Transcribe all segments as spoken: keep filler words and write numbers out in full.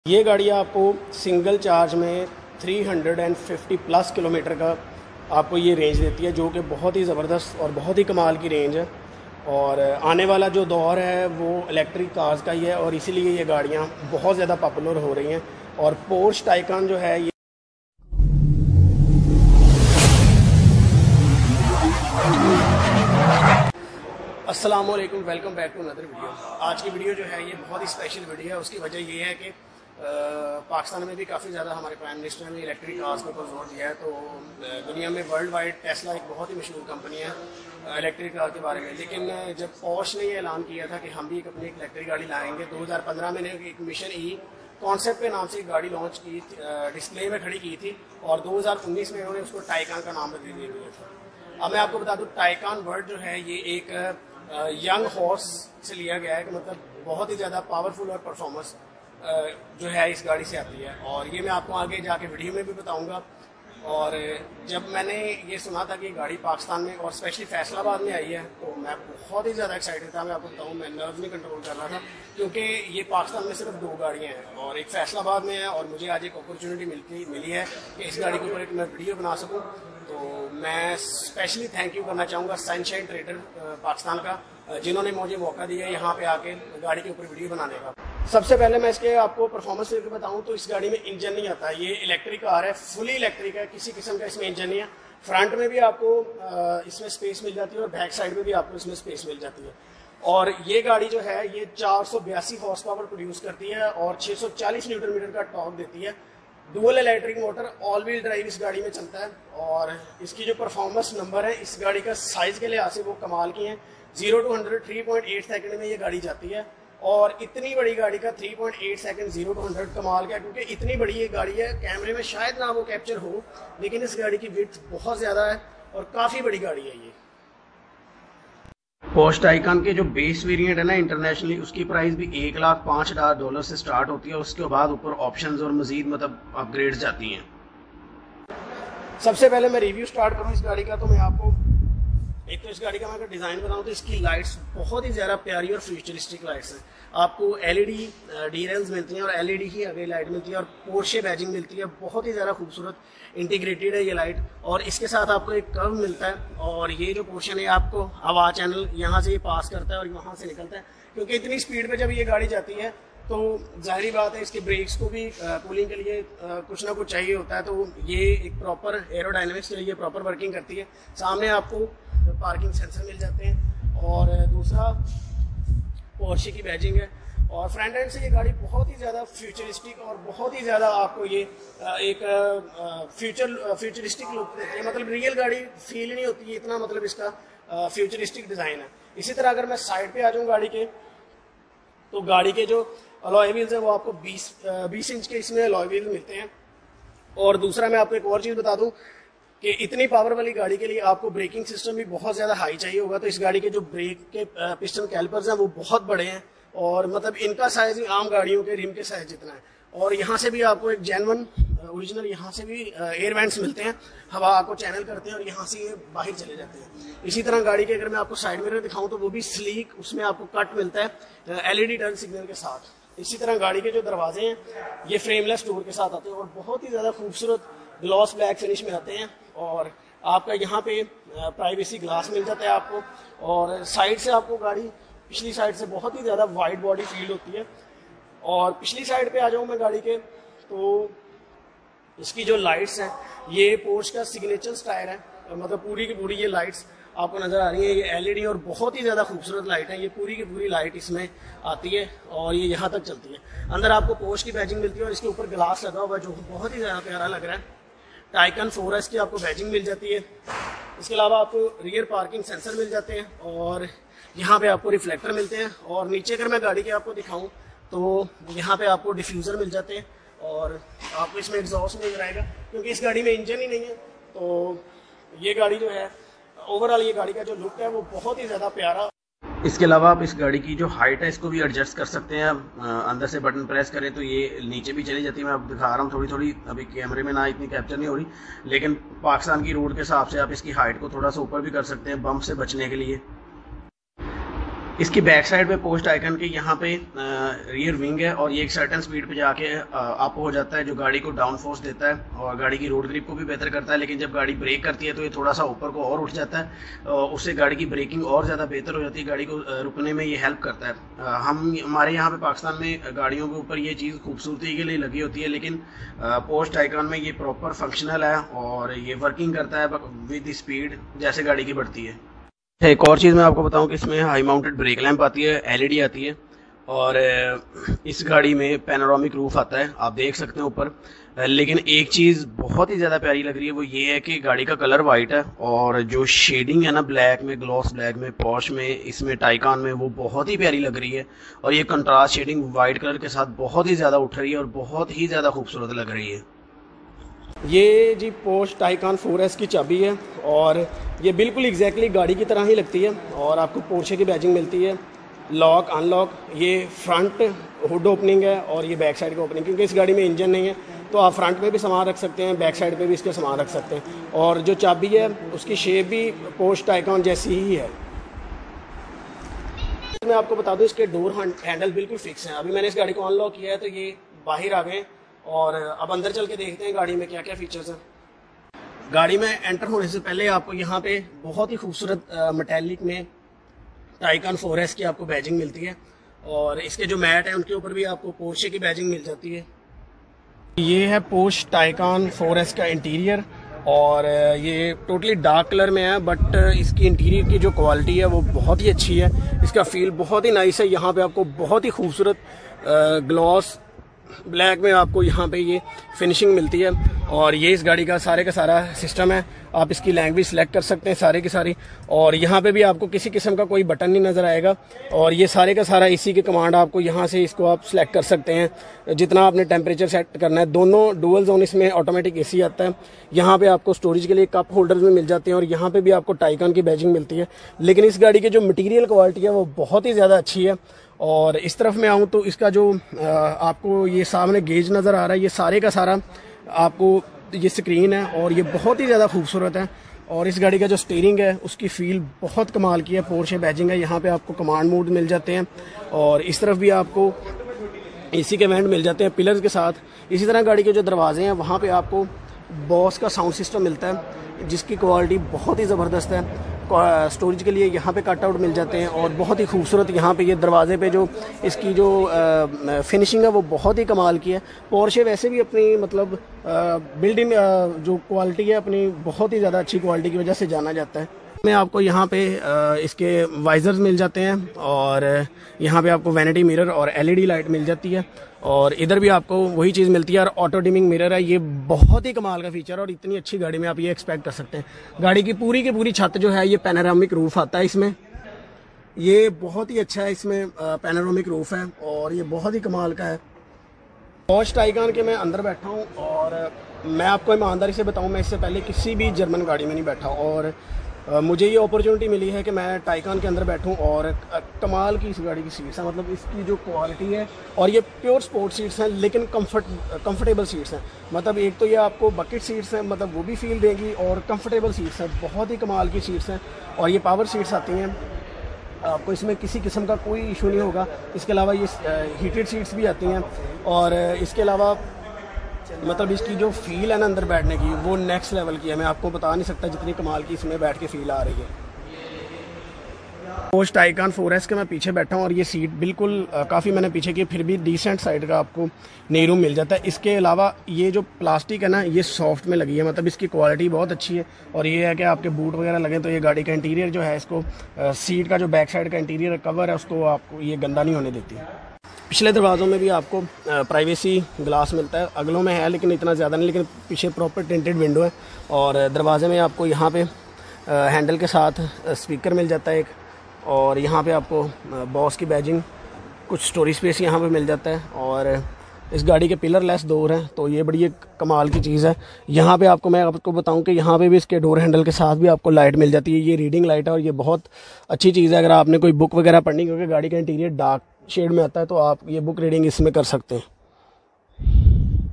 ये गाड़ी आपको सिंगल चार्ज में तीन सौ पचास प्लस किलोमीटर का आपको ये रेंज देती है, जो कि बहुत ही ज़बरदस्त और बहुत ही कमाल की रेंज है। और आने वाला जो दौर है वो इलेक्ट्रिक कार्स का ही है और इसीलिए ये गाड़ियाँ बहुत ज़्यादा पॉपुलर हो रही हैं। और पोर्श टाइकन जो है ये अस्सलाम वालेकुम, welcome back to another video. आज की वीडियो जो है ये बहुत ही स्पेशल वीडियो है। उसकी वजह ये है कि पाकिस्तान में भी काफ़ी ज़्यादा हमारे प्राइम मिनिस्टर ने इलेक्ट्रिक कार्स के ऊपर जोर दिया है। तो दुनिया में वर्ल्ड वाइड टेस्ला एक बहुत ही मशहूर कंपनी है इलेक्ट्रिक कार के बारे में। लेकिन जब पोर्श ने ये ऐलान किया था कि हम भी अपनी एक इलेक्ट्रिक गाड़ी लाएंगे, दो हज़ार पंद्रह में एक मिशन ई कॉन्सेप्ट के नाम से एक गाड़ी लॉन्च की, डिस्प्ले में खड़ी की थी और दो हज़ार उन्नीस में उन्होंने उसको टाइकान का नाम दे दिया था। अब मैं आपको बता दूँ, टाइकान वर्ड जो है ये एक यंग हॉर्स से लिया गया है कि मतलब बहुत ही ज़्यादा पावरफुल और परफॉर्मेंस जो है इस गाड़ी से आती है। और ये मैं आपको आगे जाके वीडियो में भी बताऊंगा। और जब मैंने ये सुना था कि गाड़ी पाकिस्तान में और स्पेशली फैसलाबाद में आई है तो मैं बहुत ही ज़्यादा एक्साइटेड था। मैं आपको बताऊं, मैं नर्व नहीं कंट्रोल कर रहा था, क्योंकि ये पाकिस्तान में सिर्फ दो गाड़ियाँ हैं और एक फैसलाबाद में है। और मुझे आज एक अपॉर्चुनिटी मिलती मिली है कि इस गाड़ी के ऊपर एक मैं वीडियो बना सकूँ। तो मैं स्पेशली थैंक यू करना चाहूँगा सनशाइन ट्रेडर पाकिस्तान का, जिन्होंने मुझे मौका दिया यहाँ पे आके गाड़ी के ऊपर वीडियो बनाने का। सबसे पहले मैं इसके आपको परफॉर्मेंस करके बताऊं तो इस गाड़ी में इंजन नहीं आता। ये इलेक्ट्रिक कार है, फुली इलेक्ट्रिक है, किसी किस्म का इसमें इंजन नहीं है। फ्रंट में भी आपको इसमें स्पेस मिल जाती है और बैक साइड में भी आपको इसमें स्पेस मिल जाती है। और ये गाड़ी जो है ये चार सौ बयासी हॉर्स पावर प्रोड्यूस करती है और छः सौ चालीस न्यूटन मीटर का टॉर्क देती है। Dual electric motor, all wheel drive इस गाड़ी में चलता है। और इसकी जो परफॉर्मेंस नंबर है इस गाड़ी का साइज के लिहाज से वो कमाल की है। Zero to hundred three point eight second में ये गाड़ी जाती है। और इतनी बड़ी गाड़ी का three point eight second zero to hundred कमाल का, क्योंकि इतनी बड़ी ये गाड़ी है, कैमरे में शायद ना वो कैप्चर हो, लेकिन इस गाड़ी की विड्थ बहुत ज़्यादा है और काफ़ी बड़ी गाड़ी है ये। पोर्श टाइकन के जो बेस वेरिएंट है ना इंटरनेशनली, उसकी प्राइस भी एक लाख पाँच हज़ार डॉलर से स्टार्ट होती है। उसके बाद ऊपर ऑप्शंस और मजीद मतलब अपग्रेड्स जाती हैं। सबसे पहले मैं रिव्यू स्टार्ट करूँ इस गाड़ी का, तो मैं आपको एक तो इस गाड़ी का मैं अगर डिज़ाइन बताऊँ तो इसकी लाइट्स बहुत ही ज़्यादा प्यारी और फ्यूचरिस्टिक लाइट्स हैं। आपको एलईडी डी रेल्स मिलती हैं और एलईडी की आगे लाइट मिलती है और पोर्शे बैजिंग मिलती है। बहुत ही ज़्यादा खूबसूरत इंटीग्रेटेड है ये लाइट। और इसके साथ आपको एक कर्व मिलता है और ये जो पोर्शन है आपको हवा चैनल यहाँ से ये पास करता है और वहाँ से निकलता है, क्योंकि इतनी स्पीड पर जब ये गाड़ी जाती है तो जाहिर बात है इसके ब्रेक्स को भी कूलिंग के लिए आ, कुछ ना कुछ चाहिए होता है। तो ये एक प्रॉपर एरोडायनेमिक्स के लिए प्रॉपर वर्किंग करती है। सामने आपको पार्किंग सेंसर मिल जाते हैं और दूसरा पोर्शे की बैजिंग है। और फ्रंट एंड से ये गाड़ी बहुत ही ज़्यादा फ्यूचरिस्टिक और बहुत ही ज़्यादा आपको ये एक फ्यूचर फ्यूचरिस्टिक लुक देती है। मतलब रियल गाड़ी फील नहीं होती है, इतना मतलब इसका फ्यूचरिस्टिक डिज़ाइन है। इसी तरह अगर मैं साइड पे आ जाऊँ गाड़ी के, तो गाड़ी के जो अलॉय व्हील्स हैं वो आपको बीस बीस इंच के इसमें अलॉय व्हील मिलते हैं। और दूसरा मैं आपको एक और चीज़ बता दूँ कि इतनी पावर वाली गाड़ी के लिए आपको ब्रेकिंग सिस्टम भी बहुत ज़्यादा हाई चाहिए होगा। तो इस गाड़ी के जो ब्रेक के पिस्टन कैलिपर्स हैं वो बहुत बड़े हैं और मतलब इनका साइज आम गाड़ियों के रिम के साइज जितना है। और यहाँ से भी आपको एक जेन्युइन ओरिजिनल यहाँ से भी एयर वेंट्स मिलते हैं, हवा को चैनल करते हैं और यहाँ से ये बाहर चले जाते हैं। इसी तरह गाड़ी के अगर मैं आपको साइड मिरर दिखाऊँ तो वो भी स्लीक, उसमें आपको कट मिलता है एलईडी टर्न सिग्नल के साथ। इसी तरह गाड़ी के जो दरवाजे हैं ये फ्रेमलेस डोर के साथ आते हैं और बहुत ही ज़्यादा खूबसूरत ग्लॉस ब्लैक फिनिश में आते हैं। और आपका यहाँ पे प्राइवेसी ग्लास मिल जाता है आपको। और साइड से आपको गाड़ी पिछली साइड से बहुत ही ज़्यादा वाइड बॉडी फील होती है। और पिछली साइड पे आ जाऊँ मैं गाड़ी के, तो इसकी जो लाइट्स हैं ये पोर्श का सिग्नेचर स्टाइल है। मतलब पूरी की पूरी ये लाइट्स आपको नज़र आ रही है, ये एलईडी और बहुत ही ज़्यादा खूबसूरत लाइट है। ये पूरी की पूरी लाइट इसमें आती है और ये यहाँ तक चलती है। अंदर आपको पोर्श की बैजिंग मिलती है और इसके ऊपर ग्लास लगा हुआ है जो बहुत ही ज़्यादा प्यारा लग रहा है। टाइकन फोर एस की आपको बैजिंग मिल जाती है। इसके अलावा आपको रियर पार्किंग सेंसर मिल जाते हैं और यहाँ पे आपको रिफ्लेक्टर मिलते हैं। और नीचे अगर मैं गाड़ी के आपको दिखाऊं तो यहाँ पे आपको डिफ्यूज़र मिल जाते हैं और आपको इसमें एग्जॉस्ट नजर आएगा, क्योंकि इस गाड़ी में इंजन ही नहीं है। तो ये गाड़ी जो है ओवरऑल ये गाड़ी का जो लुक है वो बहुत ही ज़्यादा प्यारा। इसके अलावा आप इस गाड़ी की जो हाइट है इसको भी एडजस्ट कर सकते हैं। अंदर से बटन प्रेस करें तो ये नीचे भी चली जाती है। मैं अब दिखा रहा हूँ थोड़ी थोड़ी, अभी कैमरे में ना इतनी कैप्चर नहीं हो रही, लेकिन पाकिस्तान की रोड के हिसाब से आप इसकी हाइट को थोड़ा सा ऊपर भी कर सकते हैं बम्प से बचने के लिए। इसकी बैक साइड पे पोस्ट आइकन के यहाँ पे रियर विंग है और ये एक सर्टेन स्पीड पे जाके अप हो जाता है, जो गाड़ी को डाउन फोर्स देता है और गाड़ी की रोड ग्रिप को भी बेहतर करता है। लेकिन जब गाड़ी ब्रेक करती है तो ये थोड़ा सा ऊपर को और उठ जाता है, उससे गाड़ी की ब्रेकिंग और ज़्यादा बेहतर हो जाती है, गाड़ी को रुकने में ये हेल्प करता है। हम हमारे यहाँ पे पाकिस्तान में गाड़ियों के ऊपर ये चीज़ खूबसूरती के लिए लगी होती है, लेकिन पोस्ट आइकन में ये प्रॉपर फंक्शनल है और ये वर्किंग करता है विद स्पीड जैसे गाड़ी की बढ़ती है। एक और चीज़ मैं आपको बताऊं कि इसमें हाई माउंटेड ब्रेक लैंप आती है, एलईडी आती है और इस गाड़ी में पैनोरामिक रूफ आता है, आप देख सकते हैं ऊपर। लेकिन एक चीज़ बहुत ही ज़्यादा प्यारी लग रही है, वो ये है कि गाड़ी का कलर वाइट है और जो शेडिंग है ना ब्लैक में, ग्लॉस ब्लैक में, पॉश में, इसमें टाइकान में, वो बहुत ही प्यारी लग रही है और ये कंट्रास्ट शेडिंग वाइट कलर के साथ बहुत ही ज़्यादा उठ रही है और बहुत ही ज़्यादा खूबसूरत लग रही है। ये जी पोस्ट टाइकान फोर एस की चाबी है और ये बिल्कुल एग्जैक्टली गाड़ी की तरह ही लगती है और आपको पोर्शे की बैजिंग मिलती है। लॉक अनलॉक, ये फ्रंट हुड ओपनिंग है और ये बैक साइड की ओपनिंग, क्योंकि इस गाड़ी में इंजन नहीं है तो आप फ्रंट पे भी सामान रख सकते हैं, बैक साइड पे भी इसके सामान रख सकते हैं। और जो चाबी है उसकी शेप भी पोस्ट टाइकान जैसी ही है। मैं आपको बता दूं इसके डोर हैंडल बिल्कुल फिक्स हैं। अभी मैंने इस गाड़ी को अनलॉक किया है तो ये बाहर आ गए और अब अंदर चल के देखते हैं गाड़ी में क्या क्या फीचर्स हैं। गाड़ी में एंटर होने से पहले आपको यहाँ पे बहुत ही खूबसूरत मेटालिक में टाइकान फोर एस की आपको बैजिंग मिलती है और इसके जो मैट है उनके ऊपर भी आपको पोर्शे की बैजिंग मिल जाती है। ये है पोर्श टाइकान फोर एस का इंटीरियर और ये टोटली डार्क कलर में है, बट इसकी इंटीरियर की जो क्वालिटी है वो बहुत ही अच्छी है। इसका फील बहुत ही नाइस है। यहाँ पे आपको बहुत ही खूबसूरत ग्लॉस ब्लैक में आपको यहाँ पे ये फिनिशिंग मिलती है और ये इस गाड़ी का सारे का सारा सिस्टम है। आप इसकी लैंग्वेज सेलेक्ट कर सकते हैं सारे की सारी, और यहाँ पे भी आपको किसी किस्म का कोई बटन नहीं नज़र आएगा और ये सारे का सारा इसी के कमांड आपको यहाँ से इसको आप सिलेक्ट कर सकते हैं जितना आपने टेम्परेचर सेट करना है। दोनों डुअल जोन इसमें ऑटोमेटिक एसी आता है। यहाँ पे आपको स्टोरेज के लिए कप होल्डर्स में मिल जाते हैं और यहाँ पे भी आपको टाइकान की बैजिंग मिलती है। लेकिन इस गाड़ी की जो मटीरियल क्वालिटी है वो बहुत ही ज़्यादा अच्छी है। और इस तरफ मैं आऊँ तो इसका जो आपको ये सामने गेज नज़र आ रहा है, ये सारे का सारा आपको ये स्क्रीन है और ये बहुत ही ज़्यादा खूबसूरत है। और इस गाड़ी का जो स्टीयरिंग है उसकी फील बहुत कमाल की है। पोर्शे बैजिंग है, यहाँ पे आपको कमांड मोड मिल जाते हैं और इस तरफ भी आपको एसी के वेंट मिल जाते हैं पिलर्स के साथ। इसी तरह गाड़ी के जो दरवाजे हैं वहाँ पे आपको बॉस का साउंड सिस्टम मिलता है जिसकी क्वालिटी बहुत ही ज़बरदस्त है। स्टोरेज के लिए यहाँ पे कट आउट मिल जाते हैं और बहुत ही खूबसूरत यहाँ पे ये दरवाजे पे जो इसकी जो आ, फिनिशिंग है वो बहुत ही कमाल की है। पोर्शे वैसे भी अपनी मतलब बिल्ड इन जो क्वालिटी है अपनी बहुत ही ज़्यादा अच्छी क्वालिटी की वजह से जाना जाता है। में आपको यहाँ पे आ, इसके वाइजर्स मिल जाते हैं और यहाँ पे आपको वैनिटी मिरर और एलईडी लाइट मिल जाती है और इधर भी आपको वही चीज़ मिलती है और ऑटो डिमिंग मिरर है। ये बहुत ही कमाल का फीचर है और इतनी अच्छी गाड़ी में आप ये एक्सपेक्ट कर सकते हैं। गाड़ी की पूरी की पूरी छत जो है ये पैनोरामिक रूफ आता है इसमें, ये बहुत ही अच्छा है। इसमें पैनोरामिक रूफ है और ये बहुत ही कमाल का है। पोर्श टाइकान के मैं अंदर बैठा हूँ और मैं आपको ईमानदारी से बताऊँ मैं इससे पहले किसी भी जर्मन गाड़ी में नहीं बैठा और Uh, मुझे ये अपॉर्चुनिटी मिली है कि मैं टाइकान के अंदर बैठूं और कमाल की इस गाड़ी की सीट्स हैं। मतलब इसकी जो क्वालिटी है और ये प्योर स्पोर्ट सीट्स हैं लेकिन कंफर्ट कंफर्टेबल सीट्स हैं। मतलब एक तो ये आपको बकेट सीट्स हैं, मतलब वो भी फील देगी और कंफर्टेबल सीट्स हैं, बहुत ही कमाल की सीट्स हैं। और ये पावर सीट्स आती हैं, आपको इसमें किसी किस्म का कोई इशू नहीं होगा। इसके अलावा ये हीटेड सीट्स भी आती हैं और इसके अलावा मतलब इसकी जो फील है ना अंदर बैठने की वो नेक्स्ट लेवल की है। मैं आपको बता नहीं सकता जितनी कमाल की इसमें बैठ के फील आ रही है। पोर्श टाइकान फोर एस के मैं पीछे बैठा हूँ और ये सीट बिल्कुल काफ़ी मैंने पीछे की, फिर भी डिसेंट साइड का आपको नी रूम मिल जाता है। इसके अलावा ये जो प्लास्टिक है ना ये सॉफ्ट में लगी है, मतलब इसकी क्वालिटी बहुत अच्छी है। और ये है कि आपके बूट वगैरह लगे तो ये गाड़ी का इंटीरियर जो है इसको सीट का जो बैक साइड का इंटीरियर कवर है उसको आपको ये गंदा नहीं होने देती। पिछले दरवाज़ों में भी आपको प्राइवेसी ग्लास मिलता है, अगलों में है लेकिन इतना ज़्यादा नहीं, लेकिन पीछे प्रॉपर टिंटेड विंडो है। और दरवाजे में आपको यहाँ पे हैंडल के साथ स्पीकर मिल जाता है एक, और यहाँ पे आपको बॉस की बैजिंग, कुछ स्टोरेज स्पेस यहाँ पे मिल जाता है। और इस गाड़ी के पिलर लेस डोर हैं तो ये बड़ी एक कमाल की चीज़ है। यहाँ पे आपको मैं आपको बताऊँ कि यहाँ पे भी इसके डोर हैंडल के साथ भी आपको लाइट मिल जाती है। ये रीडिंग लाइट है और ये बहुत अच्छी चीज़ है अगर आपने कोई बुक वगैरह पढ़नी, क्योंकि गाड़ी का इंटीरियर डार्क शेड में आता है तो आप ये बुक रीडिंग इसमें कर सकते हैं।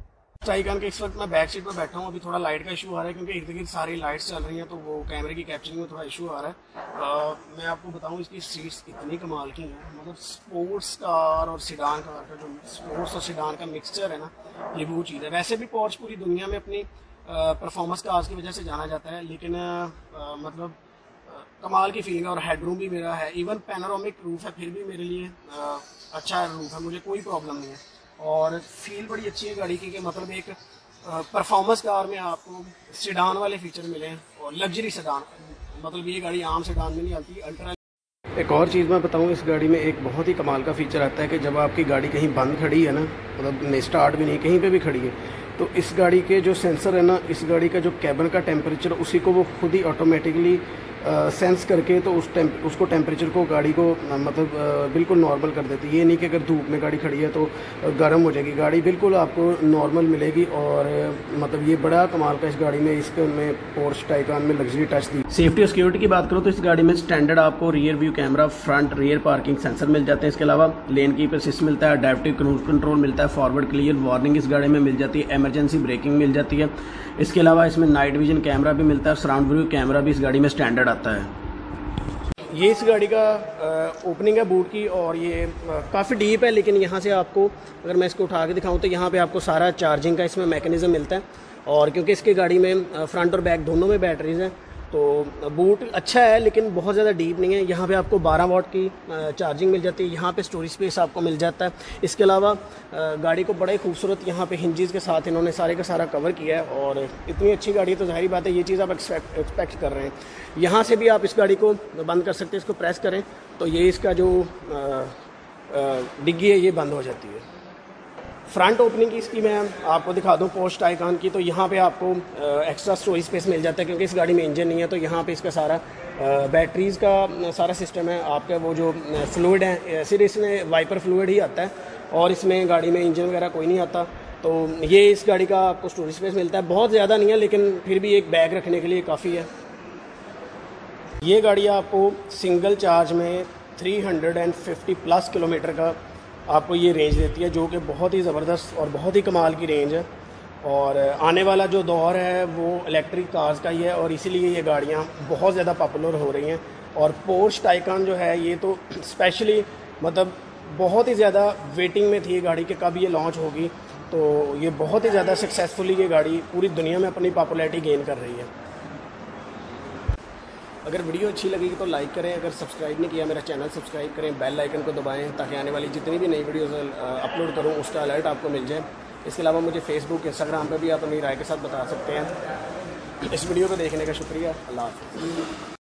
टाइकन के इस वक्त मैं बैक सीट पर बैठा हूँ। अभी थोड़ा लाइट का इशू आ रहा है क्योंकि इर्द गिर्द सारी लाइट्स चल रही हैं, तो वो कैमरे की कैप्चरिंग में थोड़ा इशू आ रहा है। आ, मैं आपको बताऊँ इसकी सीट्स इतनी कमाल की हैं, मतलब स्पोर्ट्स कार और सिडान कार का जो स्पोर्ट्स और सिडान का मिक्सचर है ना, ये वो चीज़ है। वैसे भी पोर्श पूरी दुनिया में अपनी परफॉर्मेंस कार्स की वजह से जाना जाता है, लेकिन आ, मतलब कमाल की फीलिंग है। और हेडरूम भी मेरा है, इवन पैनोरामिक रूफ है, फिर भी मेरे लिए आ, अच्छा रूफ है, मुझे कोई प्रॉब्लम नहीं है। और फील बड़ी अच्छी है गाड़ी की कि मतलब एक परफॉर्मेंस कार में आपको सेडान वाले फीचर मिले और लग्जरी सेडान, मतलब ये गाड़ी आम सेडान में नहीं आती, अल्ट्रा। एक और चीज़ मैं बताऊँ, इस गाड़ी में एक बहुत ही कमाल का फीचर आता है कि जब आपकी गाड़ी कहीं बंद खड़ी है ना, मतलब स्टार्ट भी नहीं, कहीं पे भी खड़ी है, तो इस गाड़ी के जो सेंसर है ना, इस गाड़ी का जो कैबिन का टेम्परेचर, उसी को वो खुद ही ऑटोमेटिकली सेंस करके तो उस टेम्प उसको टेम्परेचर को गाड़ी को आ, मतलब आ, बिल्कुल नॉर्मल कर देती है। ये नहीं कि अगर धूप में गाड़ी खड़ी है तो गर्म हो जाएगी, गाड़ी बिल्कुल आपको नॉर्मल मिलेगी। और मतलब ये बड़ा कमाल का इस गाड़ी में, इसके में पोर्श टाइकन में लग्जरी टच दी। सेफ्टी और सिक्योरिटी की बात करो तो इस गाड़ी में स्टैंडर्ड आपको rear view camera, front rear parking sensor मिल जाते हैं। इसके अलावा लेन कीपर सिस्टम मिलता है, अडैप्टिव क्रूज कंट्रोल मिलता है, फॉरवर्ड क्लियर वार्निंग इस गाड़ी में मिल जाती है, इमरजेंसी ब्रेकिंग मिल जाती है। इसके अलावा इसमें नाइट विजन कैमरा भी मिलता है, सराउंड व्यू कैमरा भी इस गाड़ी में स्टैंडर्ड आता है। ये इस गाड़ी का ओपनिंग है बूट की, और ये काफ़ी डीप है, लेकिन यहाँ से आपको, अगर मैं इसको उठा के दिखाऊँ तो यहाँ पे आपको सारा चार्जिंग का इसमें मैकेनिज़्म मिलता है। और क्योंकि इसकी गाड़ी में फ्रंट और बैक दोनों में बैटरीज हैं, तो बूट अच्छा है लेकिन बहुत ज़्यादा डीप नहीं है। यहाँ पे आपको बारह वाट की चार्जिंग मिल जाती है, यहाँ पे स्टोरेज स्पेस आपको मिल जाता है। इसके अलावा गाड़ी को बड़े खूबसूरत यहाँ पे हिंजेस के साथ इन्होंने सारे का सारा कवर किया है, और इतनी अच्छी गाड़ी है तो जाहिर बात है ये चीज़ आप एक्सपेक्ट एक्सपेक्ट कर रहे हैं। यहाँ से भी आप इस गाड़ी को बंद कर सकते हैं, इसको प्रेस करें तो ये इसका जो डिग्गी है ये बंद हो जाती है। फ्रंट ओपनिंग की इसकी मैं आपको दिखा दूं पोर्श टाइकन की, तो यहाँ पे आपको एक्स्ट्रा स्टोरेज स्पेस मिल जाता है क्योंकि इस गाड़ी में इंजन नहीं है, तो यहाँ पे इसका सारा बैटरीज़ का सारा सिस्टम है। आपका वो जो फ्लूइड है सिर्फ इसमें वाइपर फ्लूइड ही आता है, और इसमें गाड़ी में इंजन वगैरह कोई नहीं आता। तो ये इस गाड़ी का आपको स्टोरेज स्पेस मिलता है, बहुत ज़्यादा नहीं है लेकिन फिर भी एक बैग रखने के लिए काफ़ी है। ये गाड़ी आपको सिंगल चार्ज में three hundred fifty plus kilometre का आपको ये रेंज देती है, जो कि बहुत ही ज़बरदस्त और बहुत ही कमाल की रेंज है। और आने वाला जो दौर है वो इलेक्ट्रिक कार्स का ही है, और इसीलिए ये गाड़ियाँ बहुत ज़्यादा पॉपुलर हो रही हैं। और पोर्श टाइकन जो है ये तो स्पेशली मतलब बहुत ही ज़्यादा वेटिंग में थी गाड़ी के कब ये लॉन्च होगी, तो ये बहुत ही ज़्यादा सक्सेसफुली ये गाड़ी पूरी दुनिया में अपनी पॉपुलैरिटी गेन कर रही है। अगर वीडियो अच्छी लगेगी तो लाइक करें, अगर सब्सक्राइब नहीं किया मेरा चैनल सब्सक्राइब करें, बेल आइकन को दबाएं ताकि आने वाली जितनी भी नई वीडियोस अपलोड करूं उसका अलर्ट आपको मिल जाए। इसके अलावा मुझे फेसबुक इंस्टाग्राम पर भी आप अपनी राय के साथ बता सकते हैं। इस वीडियो को देखने का शुक्रिया। अल्लाह हाफ़िज़।